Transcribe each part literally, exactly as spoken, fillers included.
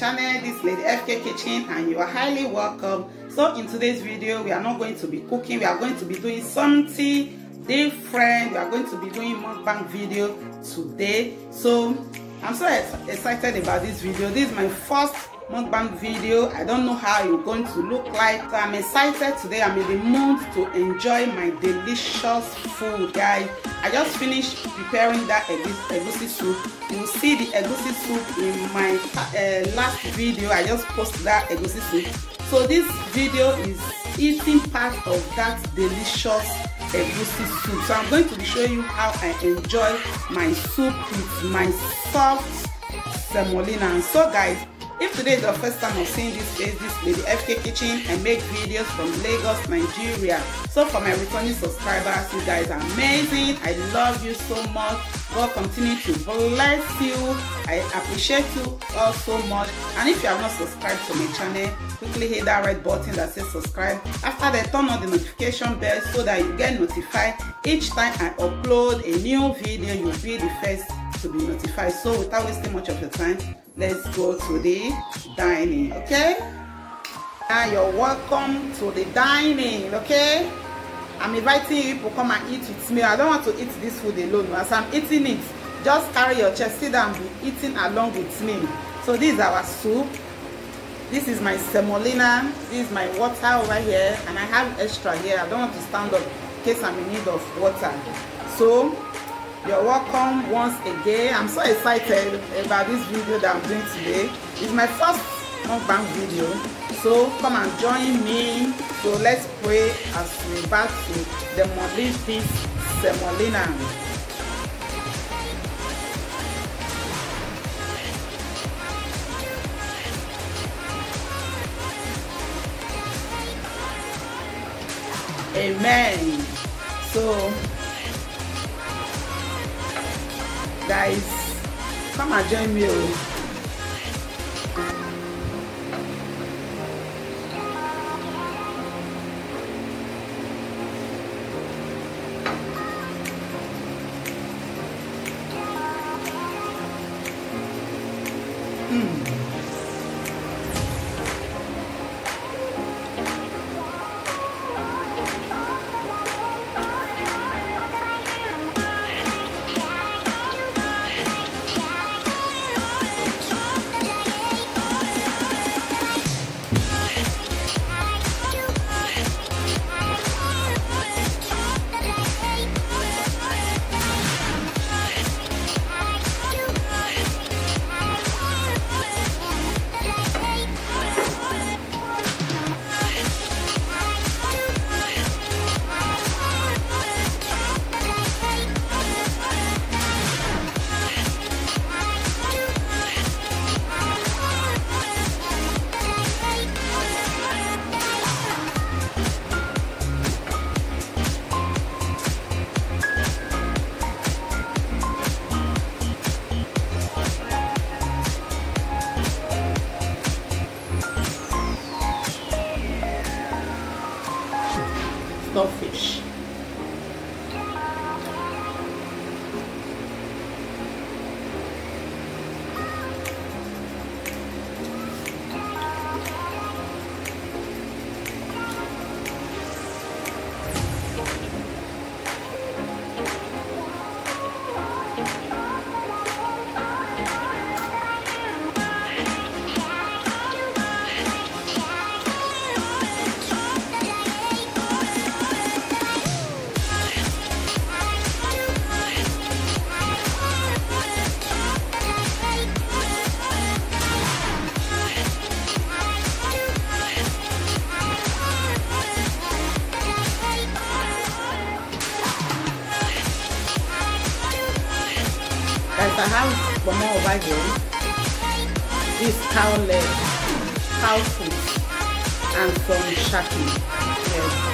channel. This is Lady F K Kitchen and you are highly welcome. So in today's video we are not going to be cooking, we are going to be doing something different. We are going to be doing mukbang video today. So I'm so excited about this video. This is my first mukbang video. I don't know how you're going to look like, so I'm excited today. I'm in the mood to enjoy my delicious food, guys. I just finished preparing that egusi soup. You will see the egusi soup in my uh, last video. I just posted that egusi soup. So this video is eating part of that delicious egusi soup. So I'm going to be showing you how I enjoy my soup with my soft semolina. So guys, if today is your first time of seeing this face, this Lady F K Kitchen, I make videos from Lagos, Nigeria. So for my returning subscribers, you guys are amazing. I love you so much. God continue to bless you. I appreciate you all so much. And if you have not subscribed to my channel, quickly hit that red button that says subscribe. After that, turn on the notification bell so that you get notified each time I upload a new video. You'll be the first to be notified. So without wasting much of your time, let's go to the dining. Okay, now you're welcome to the dining. Okay, I'm inviting you to come and eat with me. I don't want to eat this food alone. As I'm eating it, just carry your chest, sit down, be eating along with me. So this is our soup. This is my semolina. This is my water over here, and I have extra here. I don't want to stand up in case I'm in need of water. So you're welcome once again. I'm so excited about this video that I'm doing today. It's my first mukbang video, so come and join me. So let's pray as we back to demolish this semolina. Amen. So guys, come and join me. Mm. Fish. I have one more over here. This cow leg, cow foot, and some shaki. Yes.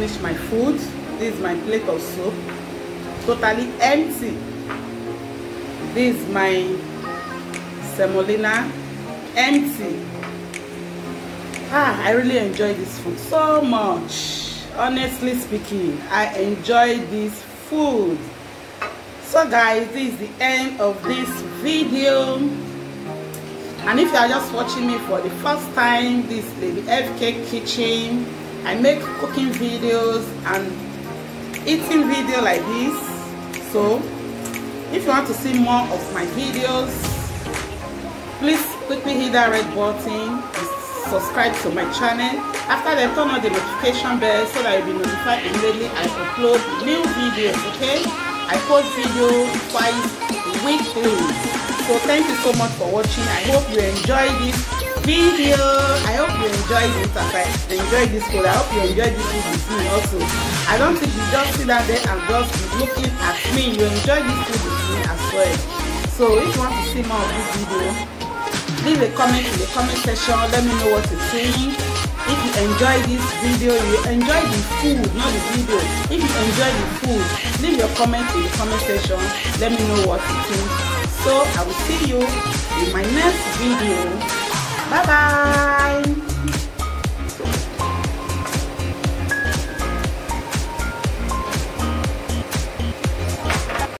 finished my food. This is my plate of soup, totally empty. This is my semolina, empty. Ah, I really enjoy this food so much. Honestly speaking, I enjoy this food. So guys, this is the end of this video. And if you are just watching me for the first time, this is Lady F K Kitchen. I make cooking videos and eating video like this. So if you want to see more of my videos, please quickly hit that red button and subscribe to my channel. After that, turn on the notification bell so that you'll be notified immediately I upload new videos. Okay, I post video twice weekly. So thank you so much for watching. I hope you enjoy this video. I hope you enjoy this as I enjoy this food. I hope you enjoy this food with me also. I don't think you just sit down there and just be looking at me. You enjoy this food with me as well. So if you want to see more of this video, leave a comment in the comment section. Let me know what you think. If you enjoy this video, you enjoy the food, not the video. If you enjoy the food, leave your comment in the comment section. Let me know what you think. So I will see you in my next video. Bye bye.